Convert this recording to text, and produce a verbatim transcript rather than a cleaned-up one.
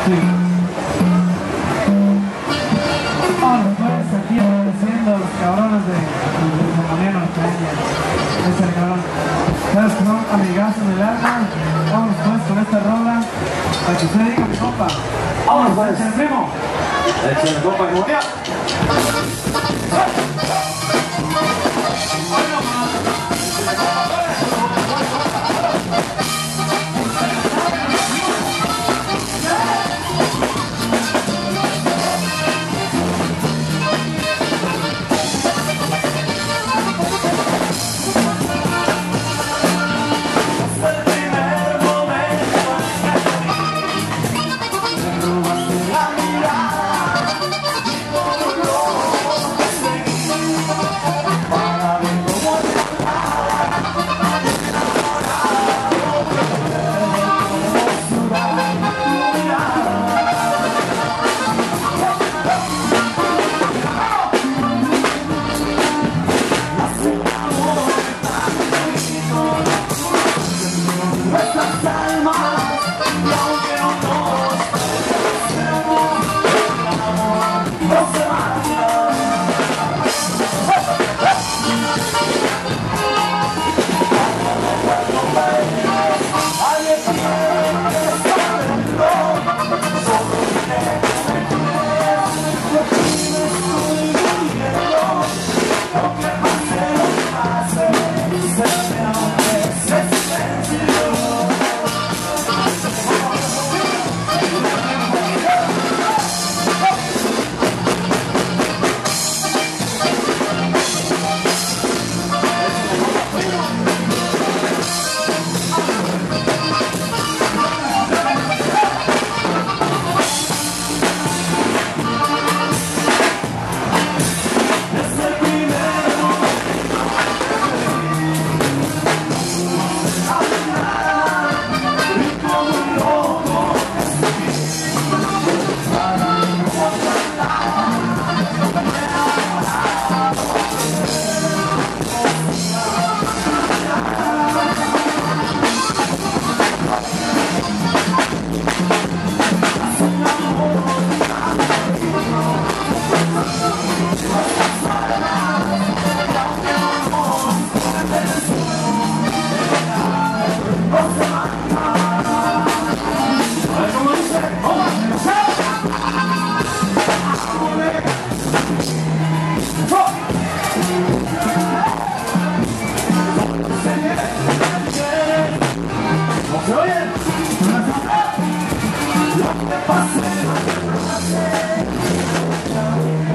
Sí. Vamos pues, aquí agradeciendo a los cabrones de, de Mariano Peña. Ese el cabrón. Sabes que son amigazos del alma. Vamos pues con esta rola. Para que usted diga mi compa. Vamos pues, el primo. Échale compa, como ya. Pase, pase, pase.